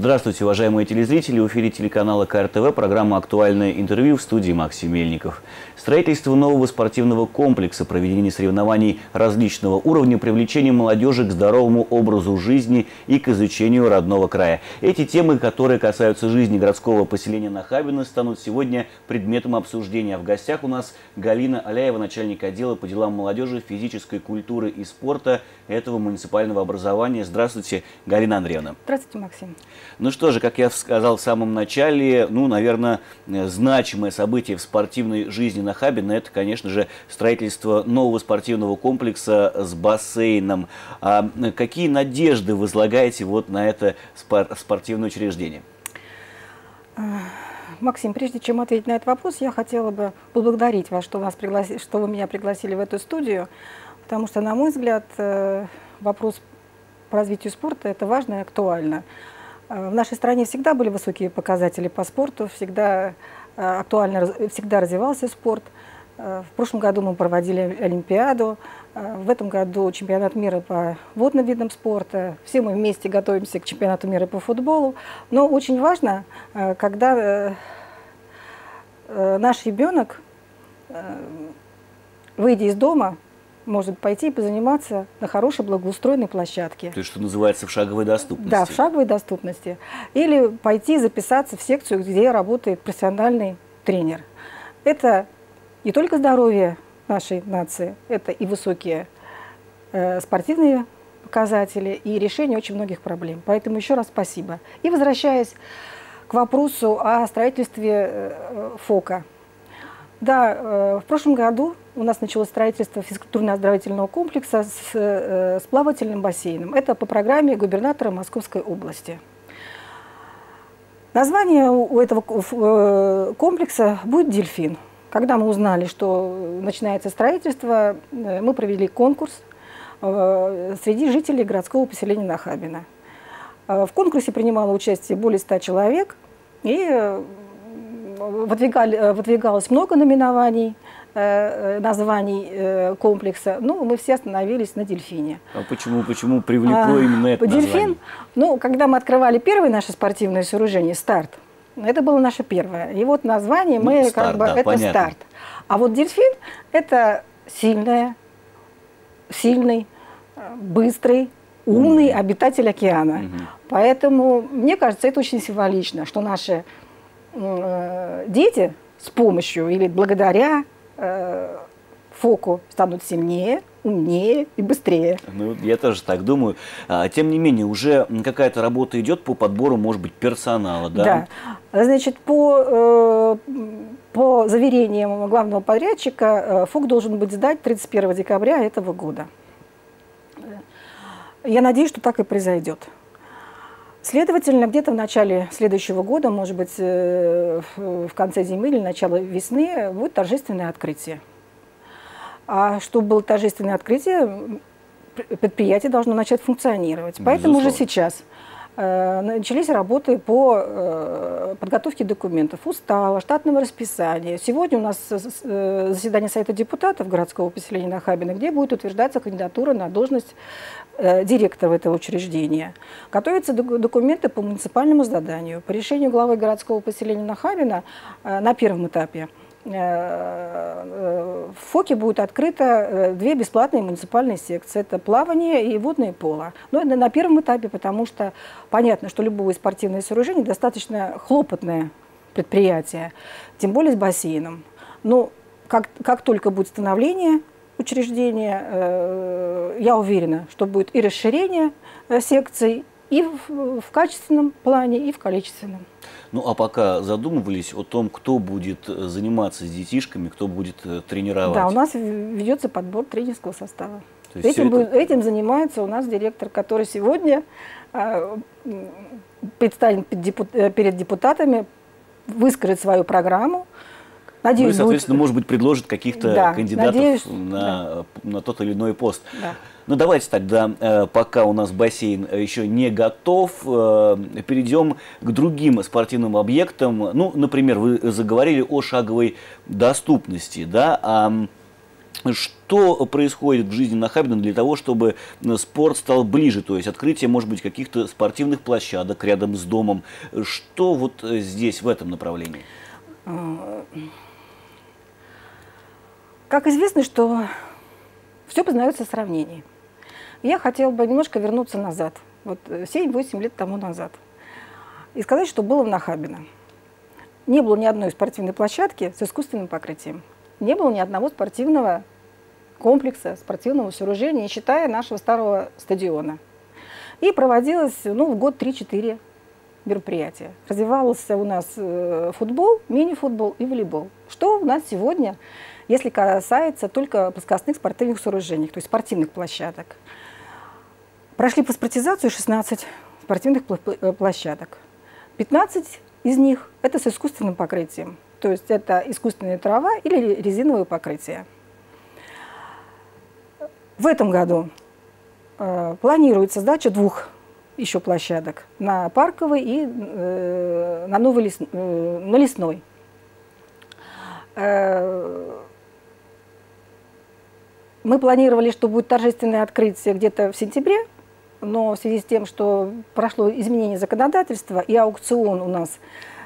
Здравствуйте, уважаемые телезрители. В эфире телеканала КРТВ, программа «Актуальное интервью», в студии Максим Мельников. Строительство нового спортивного комплекса, проведение соревнований различного уровня, привлечение молодежи к здоровому образу жизни и к изучению родного края. Эти темы, которые касаются жизни городского поселения Нахабино, станут сегодня предметом обсуждения. В гостях у нас Галина Аляева, начальник отдела по делам молодежи, физической культуры и спорта этого муниципального образования. Здравствуйте, Галина Андреевна. Здравствуйте, Максим. Ну что же, как я сказал в самом начале, наверное, значимое событие в спортивной жизни Нахабино — это, конечно же, строительство нового спортивного комплекса с бассейном. А какие надежды возлагаете вот на это спортивное учреждение? Максим, прежде чем ответить на этот вопрос, я хотела бы поблагодарить вас, что вы меня пригласили в эту студию, потому что, на мой взгляд, вопрос по развитию спорта — это важно и актуально. В нашей стране всегда были высокие показатели по спорту, всегда развивался спорт. В прошлом году мы проводили Олимпиаду, в этом году чемпионат мира по водным видам спорта. Все мы вместе готовимся к чемпионату мира по футболу. Но очень важно, когда наш ребенок, выйдя из дома, может пойти и позаниматься на хорошей благоустроенной площадке. То есть, что называется, в шаговой доступности. Да, в шаговой доступности. Или пойти записаться в секцию, где работает профессиональный тренер. Это не только здоровье нашей нации, это и высокие спортивные показатели, и решение очень многих проблем. Поэтому еще раз спасибо. И возвращаясь к вопросу о строительстве ФОКа. Да, в прошлом году у нас началось строительство физкультурно-оздоровительного комплекса с плавательным бассейном. Это по программе губернатора Московской области. Название у этого комплекса будет «Дельфин». Когда мы узнали, что начинается строительство, мы провели конкурс среди жителей городского поселения Нахабино. В конкурсе принимало участие более 100 человек, и выдвигалось много названий комплекса, но мы все остановились на «Дельфине». А почему привлекло именно это «Дельфин», название? Когда мы открывали первое наше спортивное сооружение «Старт», это было наше первое. И вот название это «Старт». А вот «Дельфин» — это сильный, быстрый, умный обитатель океана. Поэтому, мне кажется, это очень символично, что наши дети с помощью или благодаря ФОКу станут сильнее, умнее и быстрее. Я тоже так думаю. Тем не менее, уже какая-то работа идет по подбору, может быть, персонала, да? Да. Значит, по заверениям главного подрядчика, ФОК должен быть сдан 31 декабря этого года. Я надеюсь, что так и произойдет. Следовательно, где-то в начале следующего года, может быть, в конце зимы или начало весны, будет торжественное открытие. А чтобы было торжественное открытие, предприятие должно начать функционировать. Поэтому уже сейчас начались работы по подготовке документов, устава, штатного расписания. Сегодня у нас заседание Совета депутатов городского поселения Нахабино, где будет утверждаться кандидатура на должность директора этого учреждения. Готовятся документы по муниципальному заданию. По решению главы городского поселения Нахабино на первом этапе в ФОКе будет открыто 2 бесплатные муниципальные секции. Это плавание и водное поло. Но это на первом этапе, потому что понятно, что любое спортивное сооружение достаточно хлопотное предприятие, тем более с бассейном. Но как только будет становление учреждения, я уверена, что будет и расширение секций, и в качественном плане, и в количественном. А пока задумывались о том, кто будет заниматься с детишками, кто будет тренировать? Да, у нас ведется подбор тренерского состава. Этим занимается у нас директор, который сегодня предстанет перед депутатами, выскажет свою программу. Надеюсь, соответственно, может быть, предложит каких-то кандидатов на тот или иной пост. Да. Давайте тогда, пока у нас бассейн еще не готов, перейдем к другим спортивным объектам. Например, вы заговорили о шаговой доступности, да? Что происходит в жизни Нахабино для того, чтобы спорт стал ближе? То есть открытие, может быть, каких-то спортивных площадок рядом с домом. Что вот здесь, в этом направлении? Как известно, что все познается в сравнении. Я хотела бы немножко вернуться назад, вот 7-8 лет тому назад, и сказать, что было в Нахабино. Не было ни одной спортивной площадки с искусственным покрытием. Не было ни одного спортивного комплекса, спортивного сооружения, не считая нашего старого стадиона. И проводилось в год 3-4 мероприятия. Развивался у нас футбол, мини-футбол и волейбол. Что у нас сегодня, если касается только плоскостных спортивных сооружений, то есть спортивных площадок. Прошли паспортизацию 16 спортивных площадок. 15 из них это с искусственным покрытием. То есть это искусственная трава или резиновое покрытие. В этом году планируется сдача 2 еще площадок на Парковой и на на Лесной. Мы планировали, что будет торжественное открытие где-то в сентябре, но в связи с тем, что прошло изменение законодательства и аукцион у нас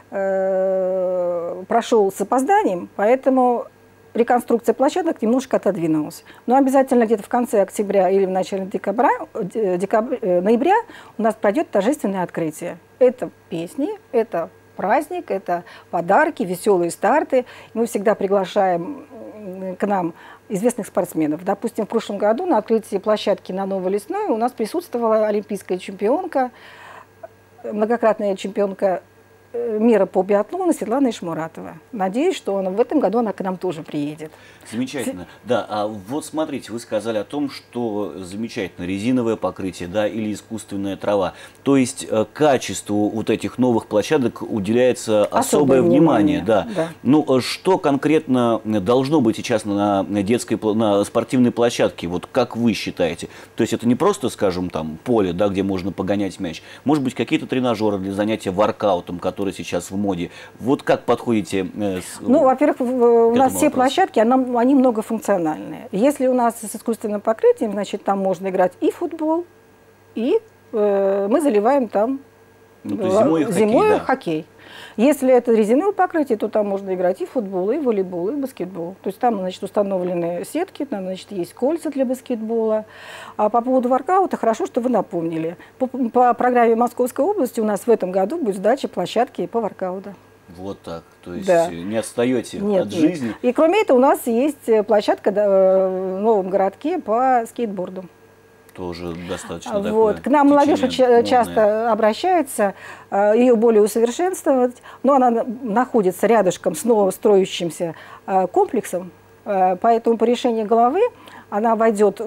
прошел с опозданием, поэтому реконструкция площадок немножко отодвинулась. Но обязательно где-то в конце октября или в начале ноября у нас пройдет торжественное открытие. Это песни, это праздник, это подарки, веселые старты. Мы всегда приглашаем к нам известных спортсменов. Допустим, в прошлом году на открытии площадки на Новой Лесной у нас присутствовала олимпийская чемпионка, многократная чемпионка мира по биатлону Светлана Ишмуратова. Надеюсь, что в этом году она к нам тоже приедет. Замечательно. Да, а вот смотрите, вы сказали о том, что замечательно резиновое покрытие, да, или искусственная трава. То есть качеству вот этих новых площадок уделяется особое внимание. Да. Да. Ну, что конкретно должно быть сейчас на спортивной площадке, вот как вы считаете? То есть это не просто, скажем, там поле, да, где можно погонять мяч. Может быть, какие-то тренажеры для занятия воркаутом, которые сейчас в моде. Вот как подходите? Ну, во-первых, у нас все площадки, они многофункциональные. Если у нас с искусственным покрытием, значит, там можно играть и футбол, и мы заливаем там зимой хоккей. Если это резиновое покрытие, то там можно играть и футбол, и волейбол, и баскетбол. То есть там, значит, установлены сетки, там, значит, есть кольца для баскетбола. А по поводу воркаута, хорошо, что вы напомнили. По программе Московской области у нас в этом году будет сдача площадки по воркауту. Вот так. То есть да. Не отстаете от жизни. И кроме этого у нас есть площадка в новом городке по скейтборду. Тоже достаточно вот. К нам молодежь часто обращается, ее более усовершенствовать, но она находится рядышком с новостроящимся комплексом, поэтому по решению главы она войдет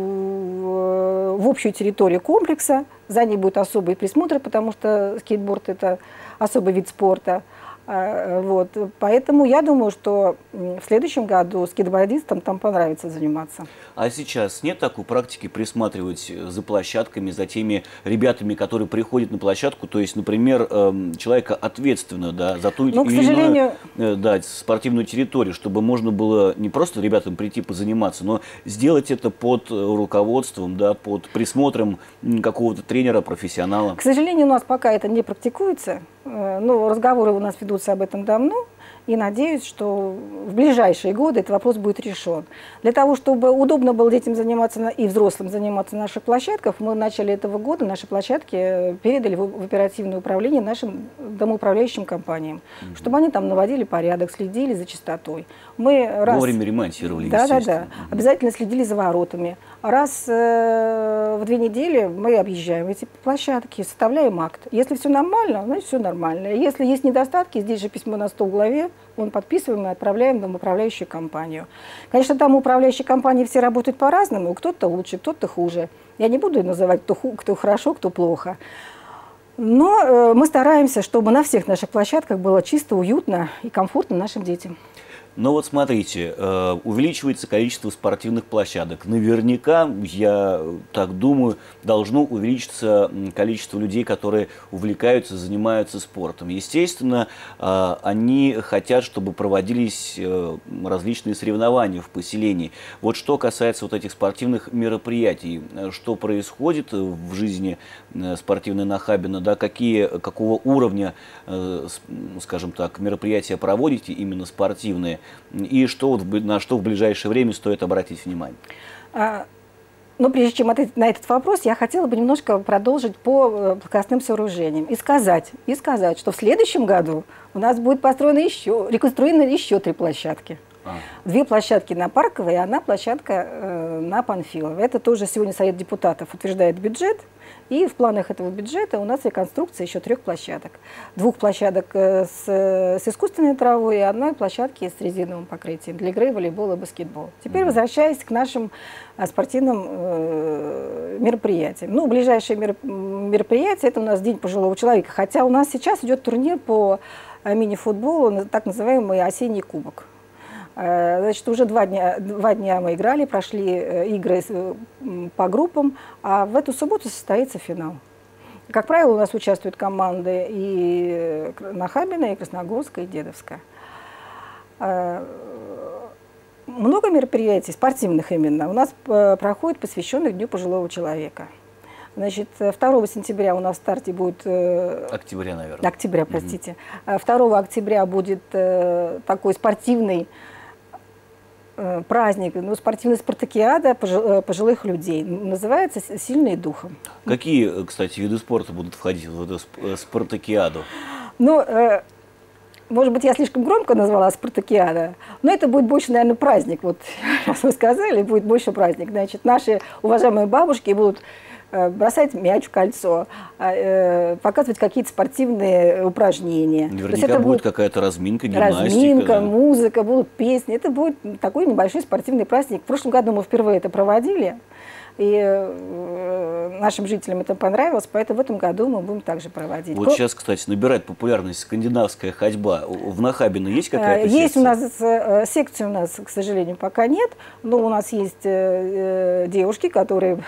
в общую территорию комплекса, за ней будет особый присмотр, потому что скейтборд – это особый вид спорта. Вот. Поэтому я думаю, что в следующем году скейтбордистам там понравится заниматься. А сейчас нет такой практики присматривать за площадками, за теми ребятами, которые приходят на площадку? То есть, например, человека ответственного, да, за ту или иную спортивную территорию, чтобы можно было не просто ребятам прийти позаниматься, но сделать это под руководством, да, под присмотром какого-то тренера, профессионала. К сожалению, у нас пока это не практикуется. Ну, разговоры у нас ведутся об этом давно, и надеюсь, что в ближайшие годы этот вопрос будет решен. Для того, чтобы удобно было детям заниматься и взрослым заниматься на наших площадках, мы в начале этого года наши площадки передали в оперативное управление нашим домоуправляющим компаниям, чтобы они там наводили порядок, следили за чистотой. Вовремя ремонтировали, естественно. Да. Обязательно следили за воротами. Раз в 2 недели мы объезжаем эти площадки, составляем акт. Если все нормально, значит все нормально. Если есть недостатки, здесь же письмо на 100 в главе, он подписываем и отправляем в домоуправляющую компанию. Конечно, там управляющие компании все работают по-разному, кто-то лучше, кто-то хуже. Я не буду называть, кто хорошо, кто плохо. Но мы стараемся, чтобы на всех наших площадках было чисто, уютно и комфортно нашим детям. Но вот смотрите, увеличивается количество спортивных площадок. Наверняка, я так думаю, должно увеличиться количество людей, которые увлекаются, занимаются спортом. Естественно, они хотят, чтобы проводились различные соревнования в поселении. Вот что касается вот этих спортивных мероприятий, что происходит в жизни спортивной Нахабино, да, какого уровня, скажем так, мероприятия проводите, именно спортивные, и на что в ближайшее время стоит обратить внимание? Но прежде чем ответить на этот вопрос, я хотела бы немножко продолжить по плоскостным сооружениям и сказать, что в следующем году у нас будет реконструированы еще 3 площадки. 2 площадки на Парковой и 1 площадка на Панфиловой. Это тоже сегодня Совет депутатов утверждает бюджет. И в планах этого бюджета у нас реконструкция еще 3 площадок. 2 площадок с искусственной травой и 1 площадки с резиновым покрытием для игры в волейбол и баскетбол. Теперь возвращаясь к нашим спортивным мероприятиям. Ну, ближайшее мероприятие – это у нас День пожилого человека. Хотя у нас сейчас идет турнир по мини-футболу, так называемый осенний кубок. Значит, уже 2 дня мы играли, прошли игры по группам, а в эту субботу состоится финал. Как правило, у нас участвуют команды и Нахабино, и Красногорская, и Дедовская. Много мероприятий, спортивных именно, у нас проходит, посвященных Дню пожилого человека. Значит, 2 сентября у нас в старте будет... Октября, наверное. Октября, простите. 2 октября будет такой спортивный праздник, спортивная спартакиада пожилых людей. Называется «Сильные духом». Какие, кстати, виды спорта будут входить в эту спартакиаду? Ну, может быть, я слишком громко назвала спартакиада, но это будет больше, наверное, праздник. Вот, раз вы сказали, будет больше праздник. Значит, наши уважаемые бабушки будут бросать мяч в кольцо, показывать какие-то спортивные упражнения. Наверняка это будет какая-то разминка, гимнастика. Разминка, да. Музыка, будут песни. Это будет такой небольшой спортивный праздник. В прошлом году мы впервые это проводили, и нашим жителям это понравилось, поэтому в этом году мы будем также проводить. Вот сейчас, кстати, набирает популярность скандинавская ходьба. В Нахабино есть какая-то секция? Есть у нас, секции у нас, к сожалению, пока нет, но у нас есть девушки, которые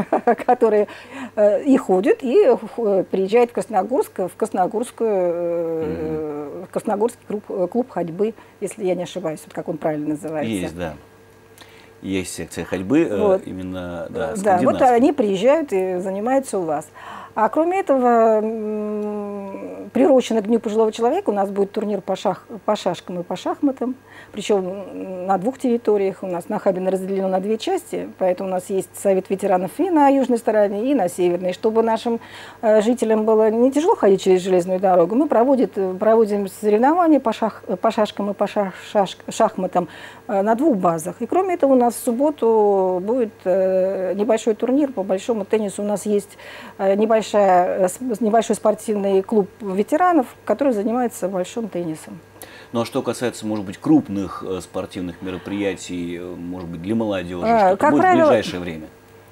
и ходят, и приезжают в Красногорск, в Красногорский клуб ходьбы, если я не ошибаюсь, вот как он правильно называется. Есть, да. Есть секция ходьбы, вот. Именно, да, да, вот они приезжают и занимаются у вас. А кроме этого, приурочено к Дню пожилого человека, у нас будет турнир по шашкам и по шахматам. Причем на 2 территориях. У нас Нахабино разделено на 2 части, поэтому у нас есть Совет ветеранов и на южной стороне, и на северной. Чтобы нашим жителям было не тяжело ходить через железную дорогу, мы проводим соревнования по шашкам и по шахматам на 2 базах. И кроме этого, у нас в субботу будет небольшой турнир по большому теннису. У нас есть небольшой спортивный клуб ветеранов, который занимается большим теннисом. Ну а что касается, может быть, крупных спортивных мероприятий, может быть, для молодежи, что-то будет в ближайшее время?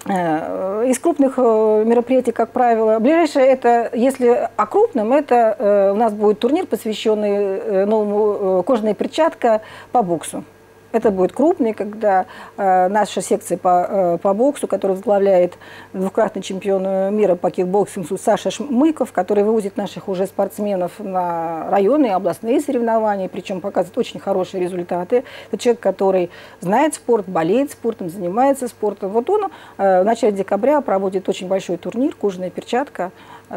Из крупных мероприятий, как правило, ближайшее это, если о крупном, это у нас будет турнир, посвященный новому кожаная перчатка по боксу. Это будет крупный, когда наша секция по боксу, которую возглавляет 2-кратный чемпион мира по кикбоксингу Саша Шмыков, который вывозит наших уже спортсменов на районные и областные соревнования, причем показывает очень хорошие результаты. Это человек, который знает спорт, болеет спортом, занимается спортом. Вот он в начале декабря проводит очень большой турнир «Кожаная перчатка»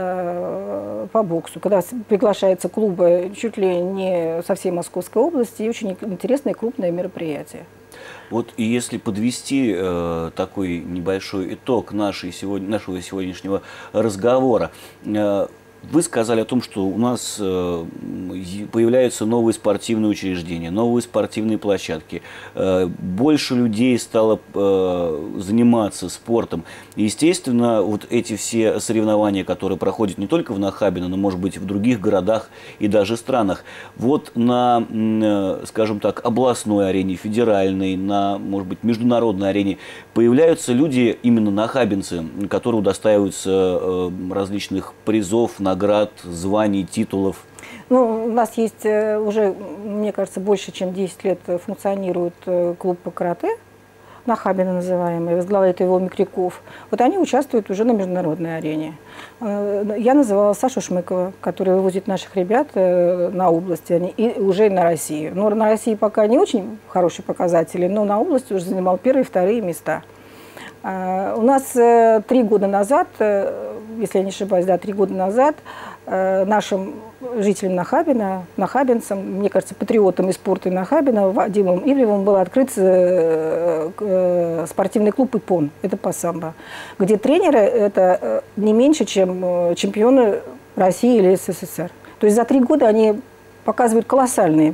по боксу, когда приглашаются клубы чуть ли не со всей Московской области, и очень интересное крупное мероприятие. Вот и если подвести такой небольшой итог нашего сегодняшнего разговора, вы сказали о том, что у нас появляются новые спортивные учреждения, новые спортивные площадки. Больше людей стало заниматься спортом. Естественно, вот эти все соревнования, которые проходят не только в Нахабино, но, может быть, в других городах и даже странах, вот на, скажем так, областной арене, федеральной, на, может быть, международной арене появляются люди, именно нахабинцы, которые удостаиваются различных призов, наград, званий, титулов. Ну, у нас есть уже, мне кажется, больше чем 10 лет функционирует клуб по карате, Нахабино называемый, возглавляет его Микряков. Вот они участвуют уже на международной арене. Я называла Сашу Шмыкова, который вывозит наших ребят на области, и уже на Россию. Но на России пока не очень хорошие показатели, но на области уже занимал первые и вторые места. У нас 3 года назад, если я не ошибаюсь, да, 3 года назад нашим жителям Нахабино, нахабинцам, мне кажется, патриотам из спорта Нахабино, Вадимом Ивлевым, был открыт спортивный клуб «Иппон», это по самбо, где тренеры это не меньше, чем чемпионы России или СССР. То есть за 3 года они показывают колоссальные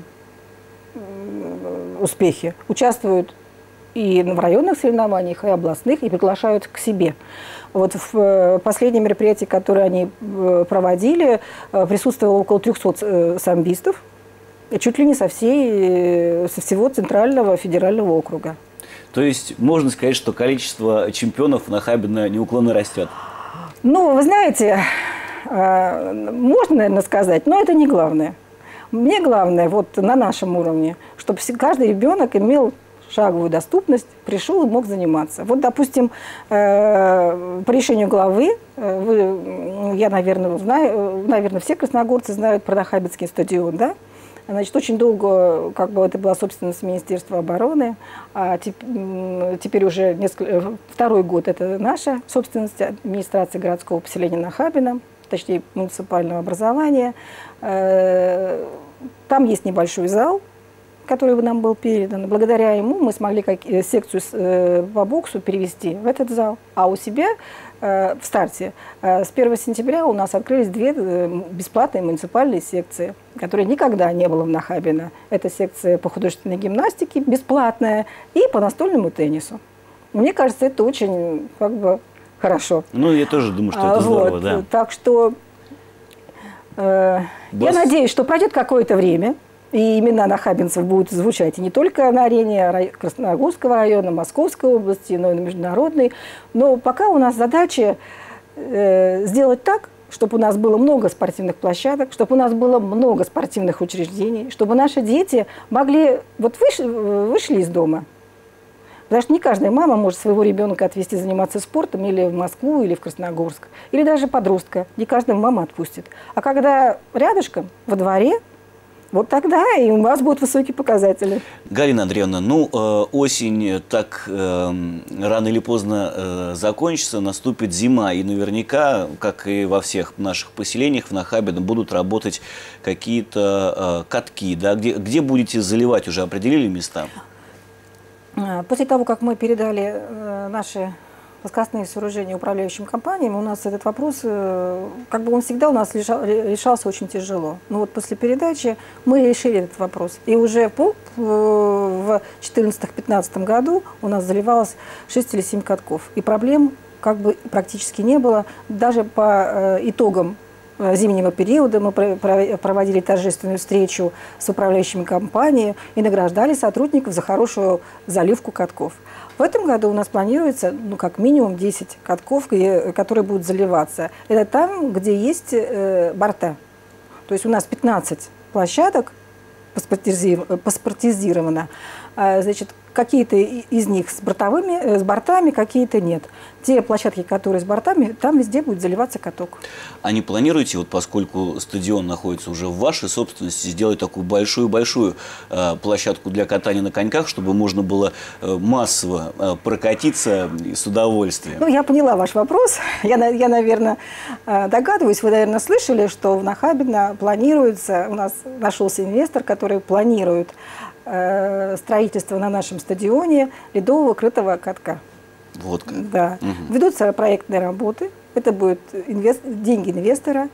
успехи, участвуют и в районных соревнованиях, и областных, и приглашают к себе. Вот в последнем мероприятии, которое они проводили, присутствовало около 300 самбистов, чуть ли не со всего Центрального федерального округа. То есть можно сказать, что количество чемпионов Нахабино неуклонно растет? Ну, вы знаете, можно, наверное, сказать, но это не главное. Мне главное, вот на нашем уровне, чтобы каждый ребенок имел шаговую доступность, пришел и мог заниматься. Вот, допустим, по решению главы, я, наверное, знаю, наверное, все красногорцы знают про Нахабинский стадион, да? Значит, очень долго как бы это была собственность Министерства обороны, а теперь уже 2-й год это наша собственность администрации городского поселения Нахабино, точнее муниципального образования. Там есть небольшой зал, который нам был передан. Благодаря ему мы смогли секцию по боксу перевести в этот зал. А у себя в старте с 1 сентября у нас открылись 2 бесплатные муниципальные секции, которые никогда не было в Нахабино. Это секция по художественной гимнастике, бесплатная, и по настольному теннису. Мне кажется, это очень как бы хорошо. Ну, я тоже думаю, что это здорово, вот, да. Так что я надеюсь, что пройдет какое-то время, и имена нахабинцев будут звучать и не только на арене Красногорского района, Московской области, но и на международной. Но пока у нас задача сделать так, чтобы у нас было много спортивных площадок, чтобы у нас было много спортивных учреждений, чтобы наши дети могли, вот вышли из дома. Потому что не каждая мама может своего ребенка отвезти заниматься спортом или в Москву, или в Красногорск, или даже подростка. Не каждая мама отпустит. А когда рядышком, во дворе, вот тогда и у вас будут высокие показатели. Галина Андреевна, ну, осень так рано или поздно закончится, наступит зима. И наверняка, как и во всех наших поселениях, в Нахабино будут работать какие-то катки. Да? Где будете заливать, уже определили места? После того, как мы передали наши плоскостные сооружения управляющим компаниям, у нас этот вопрос, как бы он всегда у нас решался очень тяжело. Но вот после передачи мы решили этот вопрос. И уже в 2014-2015 году у нас заливалось 6 или 7 катков. И проблем как бы практически не было. Даже по итогам зимнего периода мы проводили торжественную встречу с управляющими компаниями и награждали сотрудников за хорошую заливку катков. В этом году у нас планируется, ну, как минимум 10 катков, которые будут заливаться. Это там, где есть борта. То есть у нас 15 площадок паспортизировано. Значит, какие-то из них с бортами, какие-то нет. Те площадки, которые с бортами, там везде будет заливаться каток. А не планируете, вот поскольку стадион находится уже в вашей собственности, сделать такую большую-большую площадку для катания на коньках, чтобы можно было массово прокатиться с удовольствием? Ну, я поняла ваш вопрос. Я, наверное, догадываюсь, вы, наверное, слышали, что в Нахабино планируется, у нас нашелся инвестор, который планирует строительство на нашем стадионе ледового крытого катка. Вот как. Да. Угу. Ведутся проектные работы. Это будут деньги инвестора.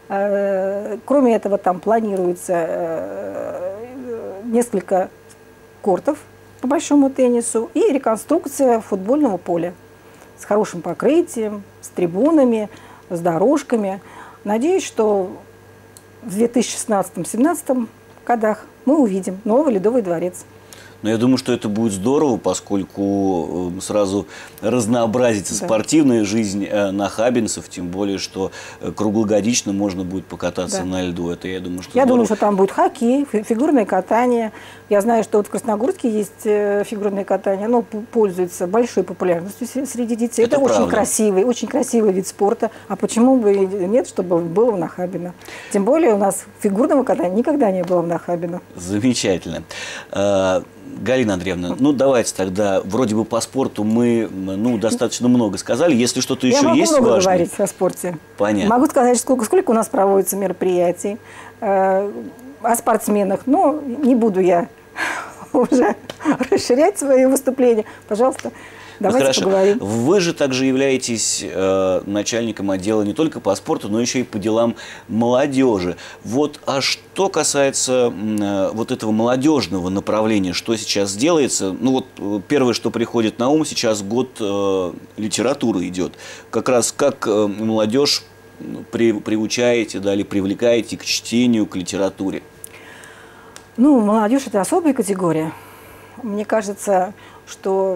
Кроме этого, там планируется несколько кортов по большому теннису и реконструкция футбольного поля с хорошим покрытием, с трибунами, с дорожками. Надеюсь, что в 2016-2017 годах мы увидим новый Ледовый дворец. Но я думаю, что это будет здорово, поскольку сразу разнообразится спортивная жизнь нахабинцев, тем более, что круглогодично можно будет покататься на льду. Это, я думаю, что думаю, что там будет хоккей, фигурное катание. Я знаю, что вот в Красногорске есть фигурное катание, оно пользуется большой популярностью среди детей. Это очень красивый вид спорта. А почему бы и нет, чтобы было в Нахабино? Тем более у нас фигурного катания никогда не было в Нахабино. Замечательно. Галина Андреевна, ну давайте тогда, вроде бы по спорту мы достаточно много сказали. Если что-то еще есть важное. Я могу много важное? говорить о спорте. Понятно. Могу сказать, сколько у нас проводится мероприятий, о спортсменах, но не буду я уже расширять свои выступления. Пожалуйста, давайте поговорим. Вы же также являетесь начальником отдела не только по спорту, но еще и по делам молодежи. Вот, а что касается вот этого молодежного направления, что сейчас делается? Ну вот первое, что приходит на ум, сейчас год литературы идет. Как раз как молодежь приучаете, да, или привлекаете к чтению, к литературе? Ну, молодежь – это особая категория. Мне кажется, что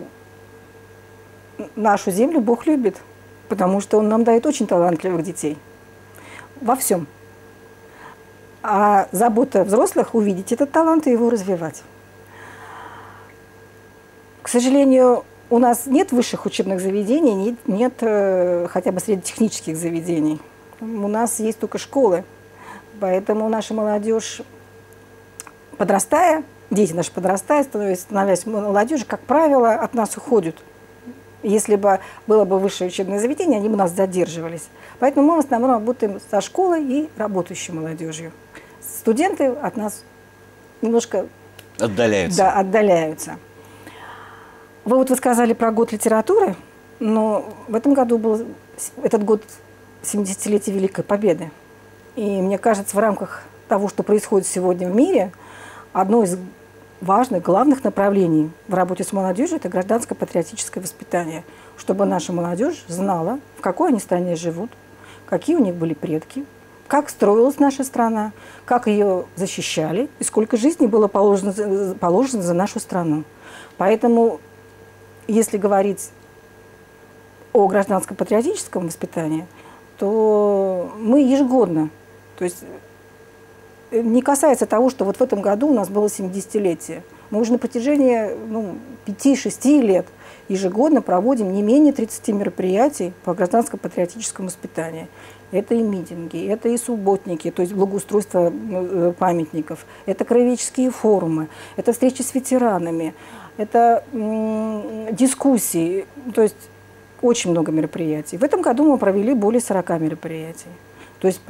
нашу землю Бог любит, потому что Он нам дает очень талантливых детей. Во всем. А забота взрослых – увидеть этот талант и его развивать. К сожалению, у нас нет высших учебных заведений, нет хотя бы среди технических заведений. У нас есть только школы. Поэтому наша молодежь, подрастая, дети наши подрастая, становясь молодежью, как правило, от нас уходят. Если бы было бы высшее учебное заведение, они бы нас задерживались. Поэтому мы в основном работаем со школой и работающей молодежью. Студенты от нас немножко отдаляются. Да, отдаляются. Вы сказали про год литературы, но в этом году был этот год 70-летия Великой Победы. И мне кажется, в рамках того, что происходит сегодня в мире, одно из важных, главных направлений в работе с молодежью – это гражданско-патриотическое воспитание. Чтобы наша молодежь знала, в какой они стране живут, какие у них были предки, как строилась наша страна, как ее защищали и сколько жизней было положено за нашу страну. Поэтому, если говорить о гражданско-патриотическом воспитании, то мы ежегодно, то есть не касается того, что вот в этом году у нас было 70-летие. Мы уже на протяжении 5-6 лет ежегодно проводим не менее 30 мероприятий по гражданско-патриотическому воспитанию. Это и митинги, это и субботники, то есть благоустройство памятников, это краеведческие форумы, это встречи с ветеранами, это дискуссии, то есть очень много мероприятий. В этом году мы провели более 40 мероприятий. То есть,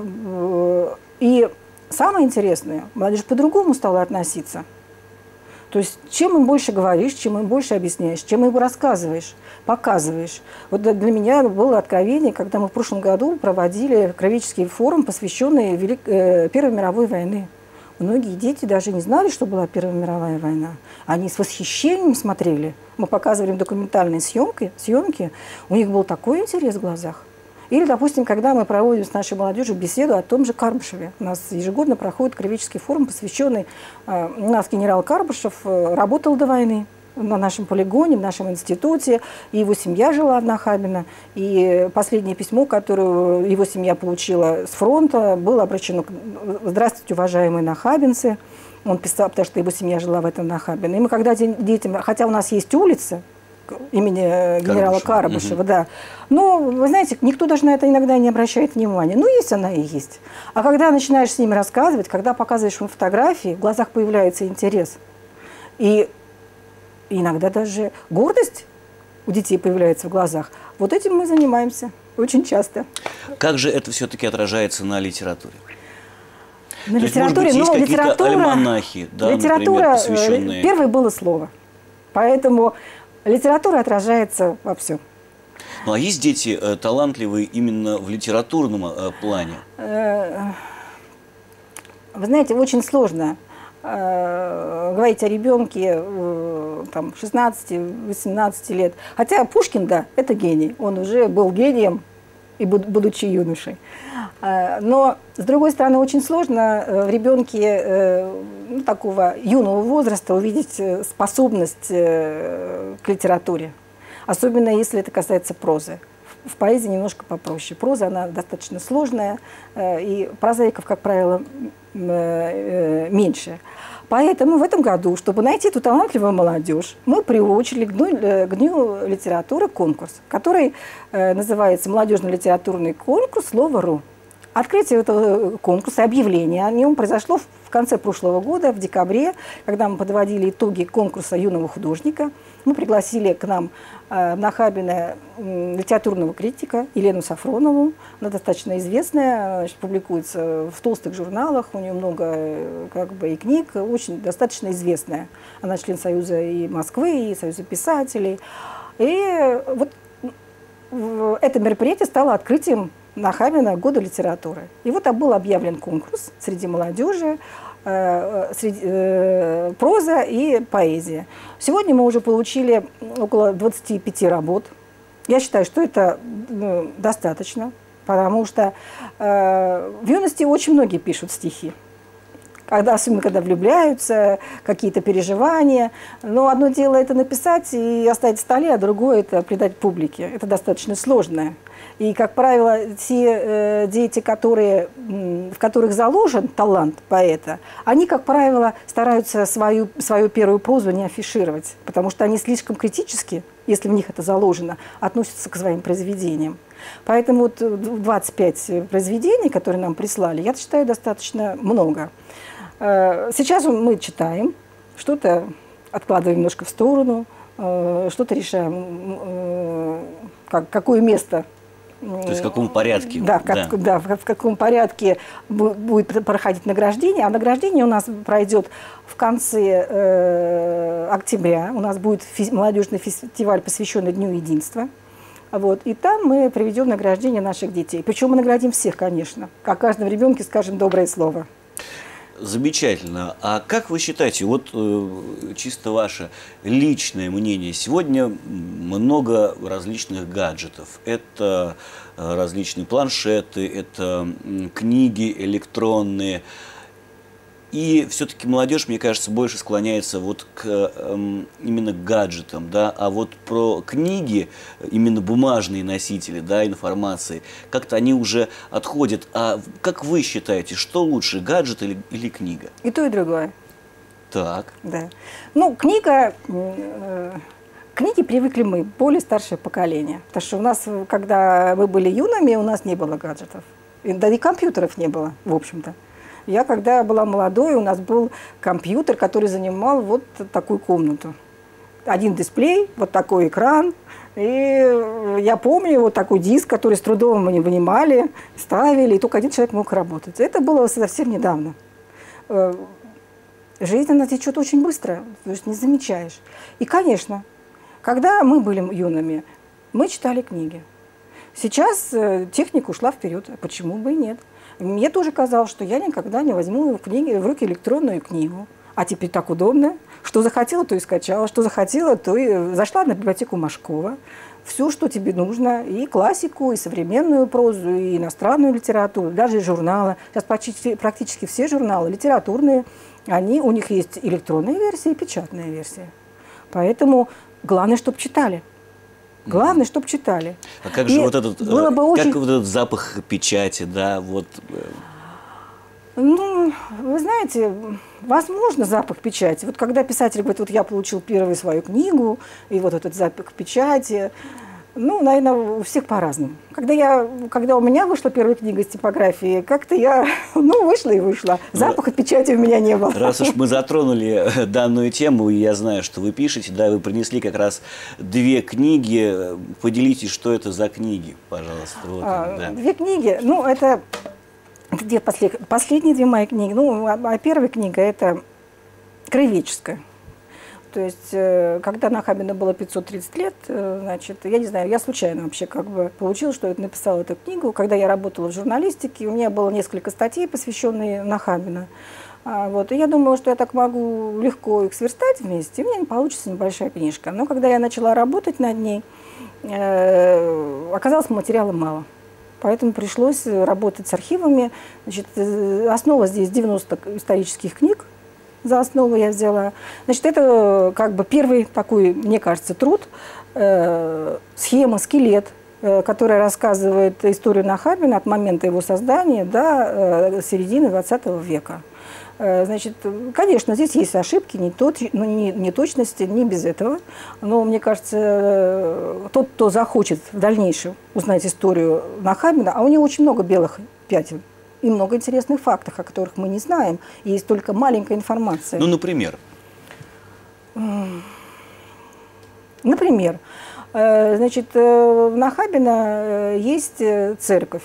и самое интересное, молодежь по-другому стала относиться. То есть, чем им больше говоришь, чем им больше объясняешь, чем им рассказываешь, показываешь. Вот для меня было откровение, когда мы в прошлом году проводили краеведческий форум, посвященный Первой мировой войне. Многие дети даже не знали, что была Первая мировая война. Они с восхищением смотрели. Мы показывали им документальные съемки. У них был такой интерес в глазах. Или, допустим, когда мы проводим с нашей молодежью беседу о том же Карбышеве. У нас ежегодно проходит краеведческий форум, посвященный... У нас генерал Карбышев работал до войны на нашем полигоне, в нашем институте. И его семья жила в Нахабино. И последнее письмо, которое его семья получила с фронта, было обращено к «Здравствуйте, уважаемые нахабинцы». Он писал, потому что его семья жила в этом Нахабино. И мы когда детям... Хотя у нас есть улица имени генерала Карбышева, да. Но, вы знаете, никто даже на это иногда не обращает внимания. Ну, есть она и есть. А когда начинаешь с ними рассказывать, когда показываешь им фотографии, в глазах появляется интерес. И иногда даже гордость у детей появляется в глазах. Вот этим мы занимаемся очень часто. Как же это все-таки отражается на литературе? На литературе, есть какие-то альманахи, да, например, посвященные... Первое было слово. Поэтому литература отражается во всем. Ну, а есть дети талантливые именно в литературном плане? Вы знаете, очень сложно говорить о ребенке 16-18 лет. Хотя Пушкин, да, это гений. Он уже был гением и будучи юношей. Но, с другой стороны, очень сложно в ребенке такого юного возраста увидеть способность к литературе. Особенно если это касается прозы. В поэзии немножко попроще. Проза, она достаточно сложная, и прозаиков, как правило, меньше. Поэтому в этом году, чтобы найти эту талантливую молодежь, мы приурочили к Дню литературы конкурс, который называется «Молодежный литературный конкурс. Слово.ру». Открытие этого конкурса, объявление о нем произошло в конце прошлого года, в декабре, когда мы подводили итоги конкурса юного художника. Мы пригласили к нам в Нахабино литературного критика Елену Сафронову. Она достаточно известная, значит, публикуется в толстых журналах, у нее много и книг, очень достаточно известная. Она член Союза и Москвы, и Союза писателей. И вот это мероприятие стало открытием Нахабино года литературы. И вот был объявлен конкурс среди молодежи, проза и поэзия. Сегодня мы уже получили около 25 работ. Я считаю, что это достаточно, потому что в юности очень многие пишут стихи. Особенно когда влюбляются, какие-то переживания. Но одно дело это написать и оставить в столе, а другое это придать публике. Это достаточно сложное. И, как правило, те дети, в которых заложен талант поэта, они, как правило, стараются свою первую прозу не афишировать, потому что они слишком критически, если в них это заложено, относятся к своим произведениям. Поэтому вот 25 произведений, которые нам прислали, я считаю, достаточно много. Сейчас мы читаем, что-то откладываем немножко в сторону, что-то решаем, какое место. То есть в каком порядке? Да, в каком порядке будет проходить награждение. А награждение у нас пройдет в конце октября. У нас будет молодежный фестиваль, посвященный Дню единства. Вот. И там мы проведем награждение наших детей. Причем мы наградим всех, конечно. О каждом ребенке скажем доброе слово. Замечательно. А как вы считаете, вот чисто ваше личное мнение, сегодня много различных гаджетов. Это различные планшеты, это книги электронные. И все-таки молодежь, мне кажется, больше склоняется вот именно к гаджетам, да, а вот про книги, именно бумажные носители, да, информации, как-то они уже отходят. А как вы считаете, что лучше, гаджет или книга? И то, и другое. Так. Да. Ну, книги привыкли мы, более старшее поколение. Потому что у нас, когда мы были юными, у нас не было гаджетов. Да и компьютеров не было, в общем-то. Я, когда была молодой, у нас был компьютер, который занимал вот такую комнату. Один дисплей, вот такой экран. И я помню вот такой диск, который с трудом мы не вынимали, ставили, и только один человек мог работать. Это было совсем недавно. Жизнь, она течет очень быстро, то есть не замечаешь. И, конечно, когда мы были юными, мы читали книги. Сейчас техника ушла вперед, а почему бы и нет? Мне тоже казалось, что я никогда не возьму в руки электронную книгу. А теперь так удобно. Что захотела, то и скачала. Что захотела, то и зашла на библиотеку Машкова. Все, что тебе нужно. И классику, и современную прозу, и иностранную литературу, даже и журналы. Сейчас практически все журналы литературные, у них есть электронная версия и печатная версия. Поэтому главное, чтобы читали. Главное, чтобы читали. А как же вот этот запах печати, да, вот? Ну, вы знаете, возможно, запах печати. Вот когда писатель говорит, вот я получил первую свою книгу, и вот этот запах печати, ну, наверное, у всех по-разному. Когда у меня вышла первая книга из типографии, как-то я, вышла и вышла. Запаха печати у меня не было. Раз уж мы затронули данную тему, и я знаю, что вы пишете, да, вы принесли как раз 2 книги. Поделитесь, что это за книги, пожалуйста. Вот, да. 2 книги, это последние 2 мои книги. А первая книга – это «Краеведческая». То есть, когда Нахабино было 530 лет, значит, я не знаю, я случайно вообще получилось, что я написала эту книгу. Когда я работала в журналистике, у меня было несколько статей, посвященные Нахабино. И я думала, что я так могу легко их сверстать вместе, и у меня получится небольшая книжка. Но когда я начала работать над ней, оказалось материала мало. Поэтому пришлось работать с архивами. Значит, основа здесь 90 исторических книг. За основу я взяла. Значит, это как бы первый такой, мне кажется, труд, схема, скелет, которая рассказывает историю Нахабина от момента его создания до середины 20 века. Значит, конечно, здесь есть ошибки, неточности, не без этого. Но, мне кажется, тот, кто захочет в дальнейшем узнать историю Нахабина, а у него очень много белых пятен и много интересных фактов, о которых мы не знаем, и есть только маленькая информация. Ну, например? Например, значит, в Нахабино есть церковь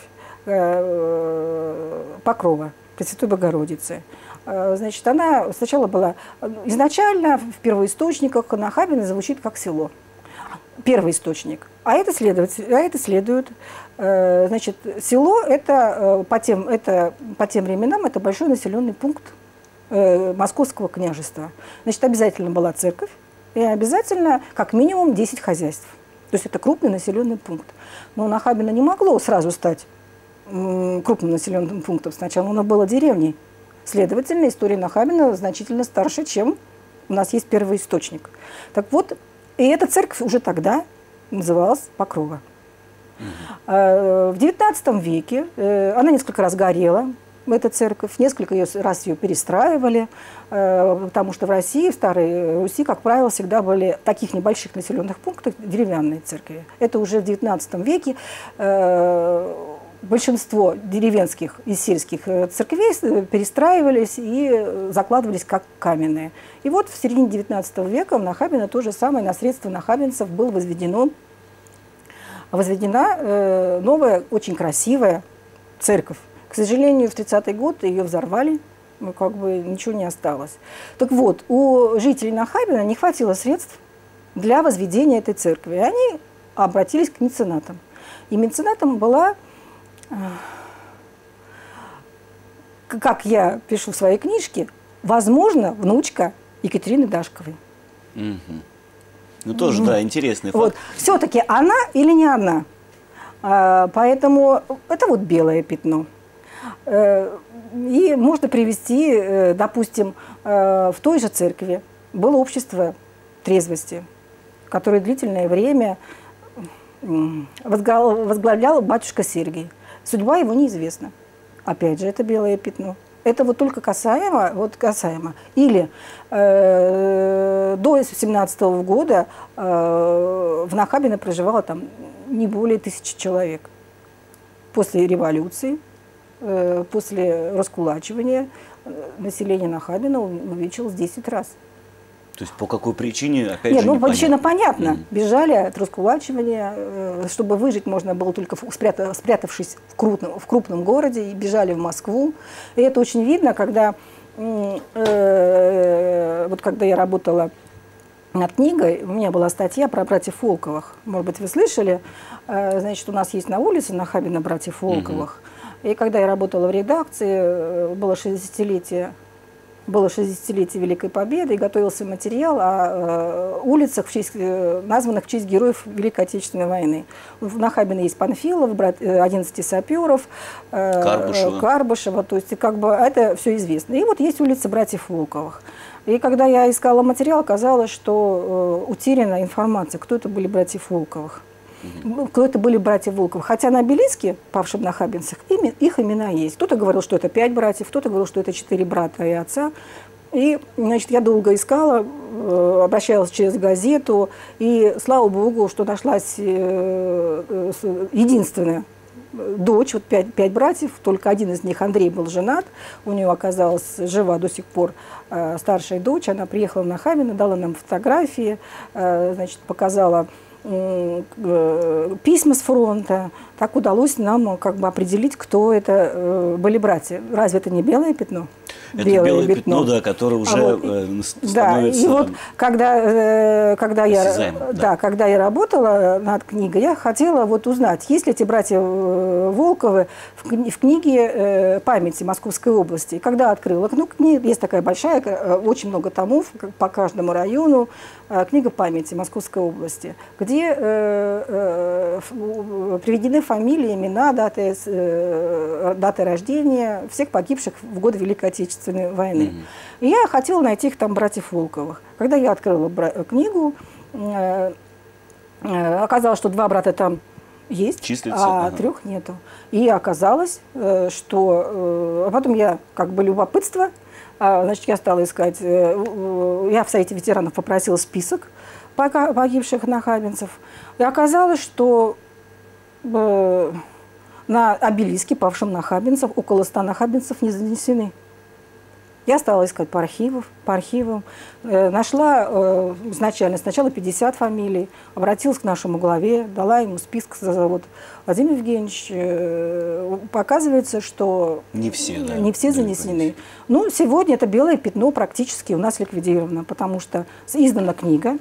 Покрова Пресвятой Богородицы. Значит, она сначала была... Изначально в первоисточниках Нахабино звучит как село. Первый источник. А это следует. Значит, село это по тем временам это большой населенный пункт Московского княжества. Значит, обязательно была церковь и обязательно как минимум 10 хозяйств. То есть это крупный населенный пункт. Но Нахабино не могло сразу стать крупным населенным пунктом. Сначала оно было деревней. Следовательно, история Нахабино значительно старше, чем у нас есть первоисточник. Так вот, и эта церковь уже тогда называлась Покрова. В XIX веке она несколько раз горела, эта церковь, несколько раз ее перестраивали, потому что в России, в Старой Руси, как правило, всегда были в таких небольших населенных пунктах деревянные церкви. Это уже в XIX веке большинство деревенских и сельских церквей перестраивались и закладывались как каменные. И вот в середине XIX века в Нахабино то же самое, на средства нахабинцев была возведена новая, очень красивая церковь. К сожалению, в 30-й год ее взорвали, как бы ничего не осталось. Так вот, у жителей Нахабино не хватило средств для возведения этой церкви. И они обратились к меценатам. И меценатом была... как я пишу в своей книжке, возможно, внучка Екатерины Дашковой. Ну, тоже, да, интересный факт. Вот. Все-таки она или не она? Поэтому это вот белое пятно. И можно привести, допустим, в той же церкви было общество трезвости, которое длительное время возглавлял батюшка Сергий. Судьба его неизвестна. Опять же, это белое пятно. Это вот только касаемо. Или до 17 года в Нахабино проживало там не более 1000 человек. После революции, после раскулачивания население Нахабино увеличилось 10 раз. То есть по какой причине, опять Нет, же, непонятно. Причина понятна. Бежали от раскулачивания, чтобы выжить можно было только спрятавшись в крупном городе, и бежали в Москву. И это очень видно, когда, когда я работала над книгой, у меня была статья про братьев Волковых. Может быть, вы слышали? Значит, у нас есть на улице Нахабино братьев Волковых. И когда я работала в редакции, было 60-летие Великой Победы, и готовился материал о улицах, названных в честь героев Великой Отечественной войны. В Нахабино есть Панфилов, 11 саперов, Карбышева, то есть как бы это все известно. И вот есть улица братьев Волковых. И когда я искала материал, оказалось, что утеряна информация, кто это были братьев Волковых. Кто это были братья Волковы. Хотя на обелиске, павшем нахабинцах, их имена есть. Кто-то говорил, что это 5 братьев, кто-то говорил, что это 4 брата и отца. И, значит, я долго искала, обращалась через газету, и слава богу, что нашлась единственная дочь, вот 5 братьев, только один из них, Андрей, был женат, у него оказалась жива до сих пор старшая дочь, она приехала в Нахабино, дала нам фотографии, значит, показала письма с фронта. Так удалось нам как бы определить, кто это были братья. Разве это не белое пятно? Это белое пятно, да, которое уже становится... Да, и вот когда я работала над книгой, я хотела вот узнать, есть ли эти братья Волковы в книге памяти Московской области. И когда открыла книгу, есть такая большая, очень много томов по каждому району, книга памяти Московской области, где приведены фамилии, имена, даты рождения всех погибших в годы Великой Отечественной войны. И я хотела найти их там, братьев Волковых. Когда я открыла книгу, оказалось, что 2 брата там есть, числится, а 3 нету. И оказалось, что... А потом я, как бы любопытство, значит, я стала искать... Я в Совете ветеранов попросила список погибших нахабинцев. И оказалось, что на обелиске павшим нахабинцев около 100 нахабинцев не занесены. Я стала искать по архивам. Нашла сначала 50 фамилий, обратилась к нашему главе, дала ему список. Вот, Владимир Евгеньевич, показывается, что не все занесены. Ну, сегодня это белое пятно практически у нас ликвидировано, потому что издана книга,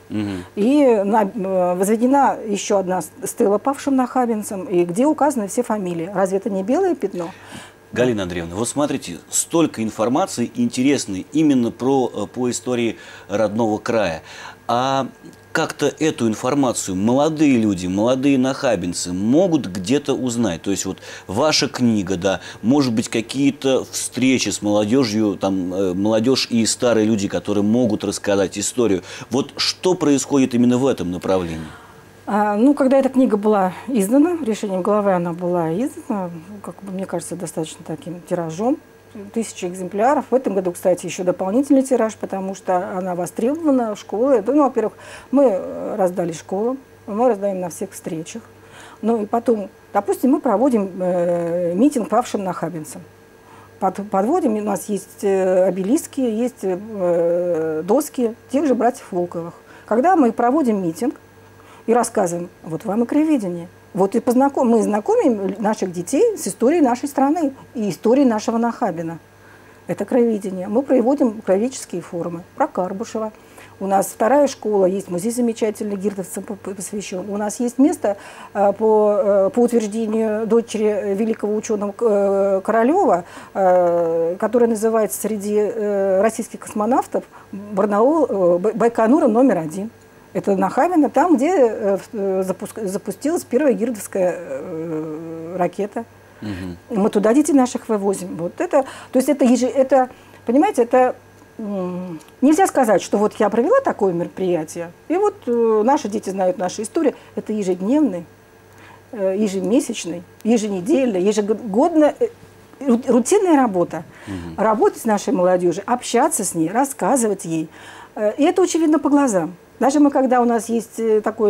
и возведена еще одна стела павшим нахабинцам, и где указаны все фамилии. Разве это не белое пятно? Галина Андреевна, вот смотрите, столько информации интересной именно по истории родного края. А как-то эту информацию молодые люди, молодые нахабинцы могут где-то узнать? То есть вот ваша книга, да, может быть, какие-то встречи с молодежью, там, молодежь и старые люди, которые могут рассказать историю. Вот что происходит именно в этом направлении? Ну, когда эта книга была издана, решением главы она была издана, как бы, мне кажется, достаточно таким тиражом, 1000 экземпляров. В этом году, кстати, еще дополнительный тираж, потому что она востребована в школе. Ну, во-первых, мы раздали школам, мы раздаем на всех встречах. Ну, и потом, допустим, мы проводим митинг павшим нахабинцам. Подводим, у нас есть обелиски, есть доски тех же братьев Волковых. Когда мы проводим митинг, и рассказываем, вот вам и краеведение. Вот и мы знакомим наших детей с историей нашей страны и историей нашего Нахабина. Это краеведение. Мы проводим краеведческие форумы про Карбышева. У нас 2-я школа, есть музей замечательный, гирдовцам посвящен. У нас есть место по утверждению дочери великого ученого Королева, которое называется среди российских космонавтов Байконуром номер 1. Это Нахабино, там, где запустилась первая гирдовская ракета. Мы туда детей наших вывозим. Вот это, то есть это, понимаете, это нельзя сказать, что вот я провела такое мероприятие, и вот наши дети знают нашу историю. Это ежедневный, ежемесячный, еженедельный, ежегодно рутинная работа. Работать с нашей молодежью, общаться с ней, рассказывать ей. И это очень видно по глазам. Даже когда у нас есть такой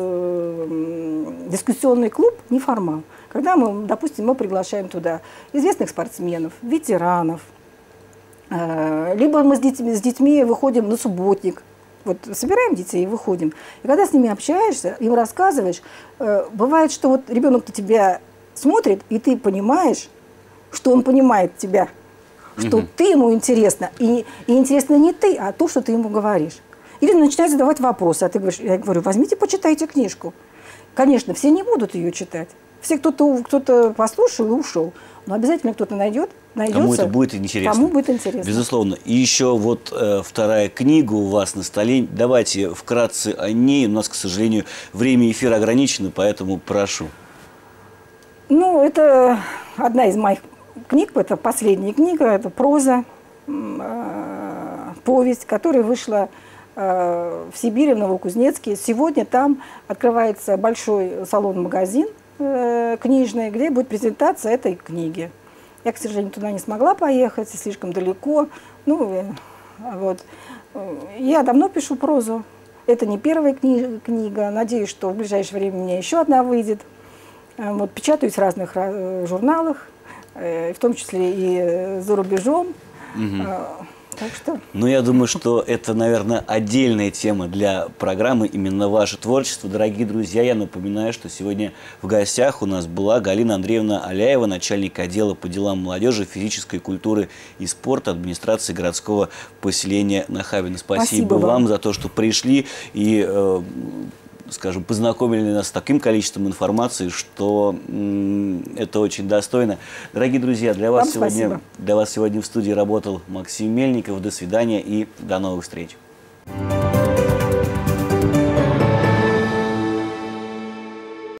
дискуссионный клуб, неформал, когда мы, допустим, мы приглашаем туда известных спортсменов, ветеранов, либо мы с детьми выходим на субботник, вот собираем детей и выходим. И когда с ними общаешься, им рассказываешь, бывает, что вот ребенок-то тебя смотрит, и ты понимаешь, что он понимает тебя, что ты ему интересна, и интересно не ты, а то, что ты ему говоришь. Или начинает задавать вопросы, а ты говоришь, я говорю, возьмите, почитайте книжку. Конечно, все не будут ее читать. Все кто-то послушал и ушел. Но обязательно кто-то найдется. Кому это будет интересно. Кому будет интересно. Безусловно. И еще вот 2-я книга у вас на столе. Давайте вкратце о ней. У нас, к сожалению, время эфира ограничено, поэтому прошу. Ну, это одна из моих книг, это последняя книга, это проза, повесть, которая вышла в Сибири, в Новокузнецке. Сегодня там открывается большой салон-магазин книжный, где будет презентация этой книги. Я, к сожалению, туда не смогла поехать, слишком далеко. Ну, вот. Я давно пишу прозу. Это не первая книга. Надеюсь, что в ближайшее время у меня еще одна выйдет. Вот, печатаюсь в разных журналах, в том числе и за рубежом. Так что... Ну, я думаю, что это, наверное, отдельная тема для программы, именно ваше творчество. Дорогие друзья, я напоминаю, что сегодня в гостях у нас была Галина Андреевна Аляева, начальник отдела по делам молодежи, физической культуры и спорта администрации городского поселения Нахабино. Спасибо вам за то, что пришли и, скажем, познакомили нас с таким количеством информации, что это очень достойно. Дорогие друзья, для вас сегодня в студии работал Максим Мельников. До свидания и до новых встреч.